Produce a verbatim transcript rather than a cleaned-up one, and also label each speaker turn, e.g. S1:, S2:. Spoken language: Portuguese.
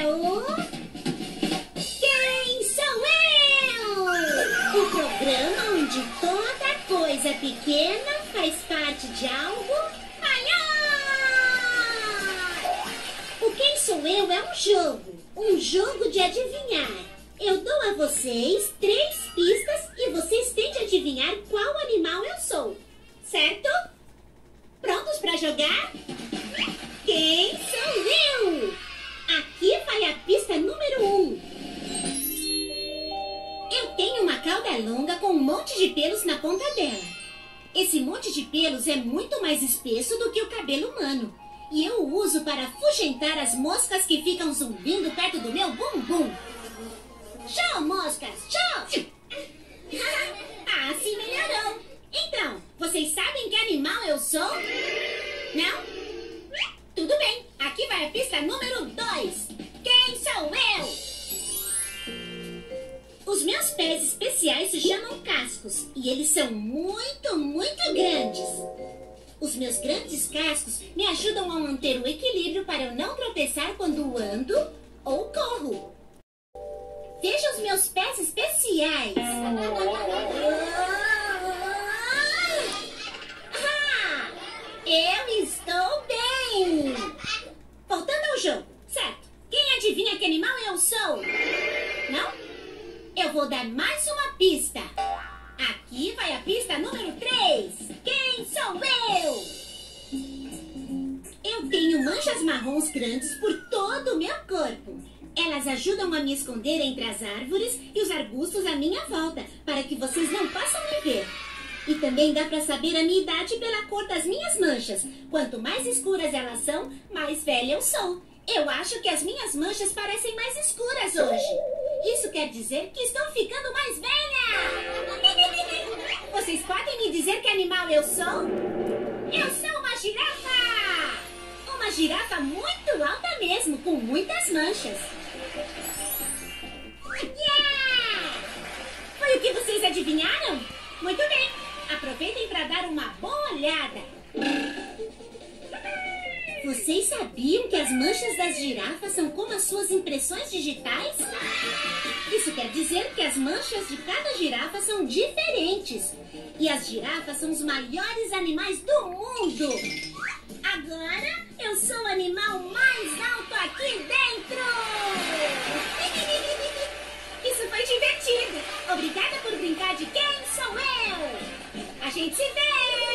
S1: é o... Quem Sou Eu? O programa onde toda coisa pequena faz parte de algo maior. O Quem Sou Eu é um jogo, um jogo de adivinhar. Eu dou a vocês três pistas e vocês têm de adivinhar qual animal eu sou, certo? Prontos para jogar? Quem sou eu? Aqui vai a pista número um. Eu tenho uma cauda longa com um monte de pelos na ponta dela. Esse monte de pelos é muito mais espesso do que o cabelo humano. E eu o uso para afugentar as moscas que ficam zumbindo perto do meu bumbum. Tchau, moscas! Tchau! Ah, assim melhorou. Então, vocês sabem que animal eu sou? Não? Tudo bem. Aqui vai a pista número dois. Quem sou eu? Os meus pés especiais se chamam cascos. E eles são muito, muito grandes. Os meus grandes cascos me ajudam a manter o equilíbrio para eu não tropeçar quando ando ou corro. Veja os meus pés especiais. Ah, eu estou bem. Voltando ao jogo, certo? Quem adivinha que animal eu sou? Não? Eu vou dar mais uma pista. Aqui vai a pista número três. Quem sou eu? Eu tenho manchas marrons grandes por todo o meu corpo. Elas ajudam a me esconder entre as árvores e os arbustos à minha volta, para que vocês não possam me ver. E também dá para saber a minha idade pela cor das minhas manchas. Quanto mais escuras elas são, mais velha eu sou. Eu acho que as minhas manchas parecem mais escuras hoje. Isso quer dizer que estou ficando mais velha! Vocês podem me dizer que animal eu sou? Eu sou uma girafa! Uma girafa muito alta mesmo, com muitas manchas. Yeah! Foi o que vocês adivinharam? Muito bem! Aproveitem para dar uma boa olhada. Vocês sabiam que as manchas das girafas são como as suas impressões digitais? Isso quer dizer que as manchas de cada girafa são diferentes. E as girafas são os maiores animais do mundo. Agora eu sou o animal mais alto aqui dentro. Isso foi divertido. Obrigada por brincar de Quem Sou Eu. A gente se vê.